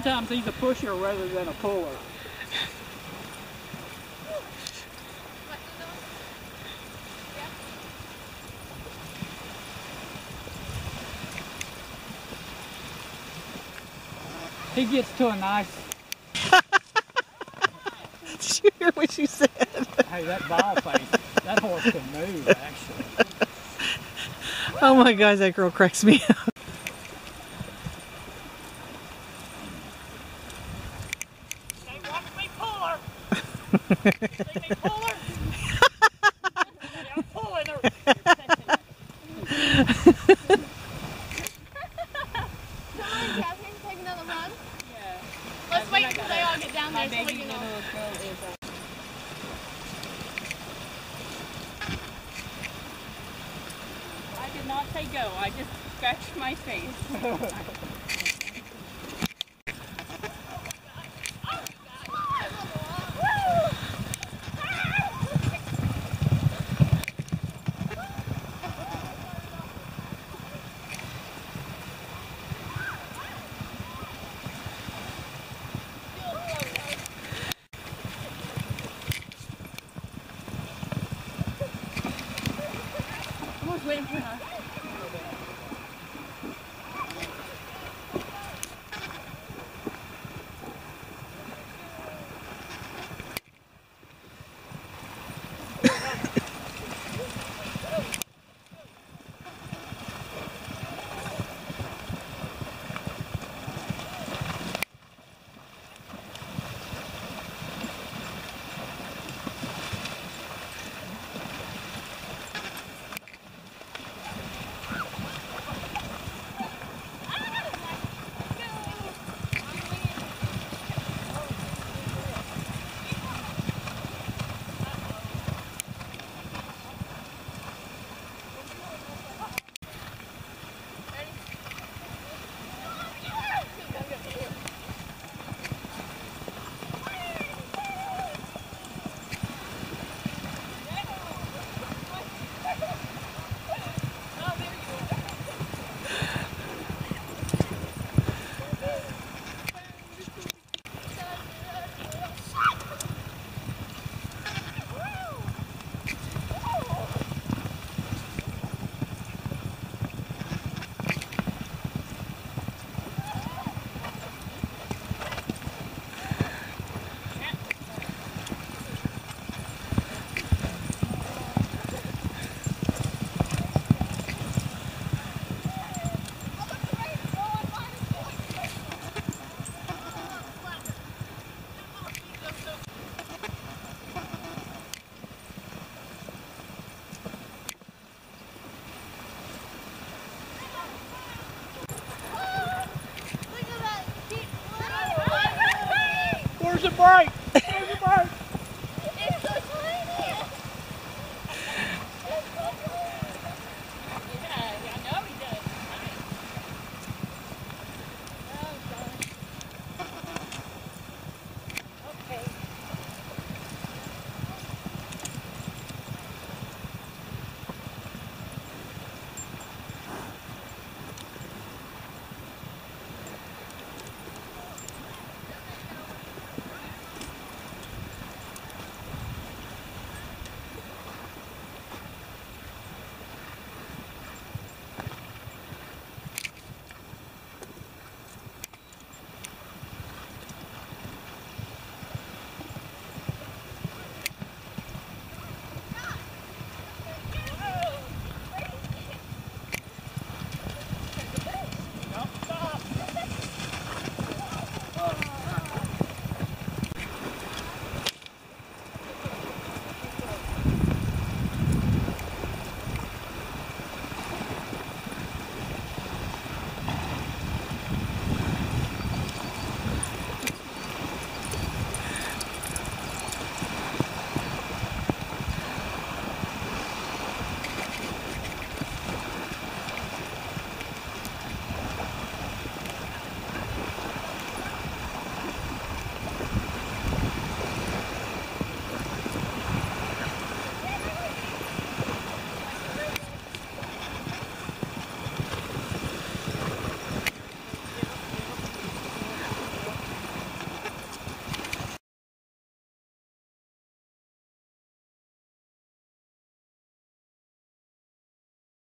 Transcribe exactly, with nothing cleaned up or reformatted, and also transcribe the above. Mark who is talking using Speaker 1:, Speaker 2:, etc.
Speaker 1: sometimes he's a pusher rather than a puller. He gets to a nice...
Speaker 2: Did you hear what you said?
Speaker 1: Hey, that ball face, that horse can move, actually.
Speaker 2: Oh my gosh, that girl cracks me up.
Speaker 1: Hey, watch me pull her! See me pull her? I'm pulling her!
Speaker 3: Take another run?
Speaker 1: Yeah.
Speaker 3: Let's wait until they all get down there so we can all...
Speaker 4: I did not say go, I just scratched my face. I was waiting for her.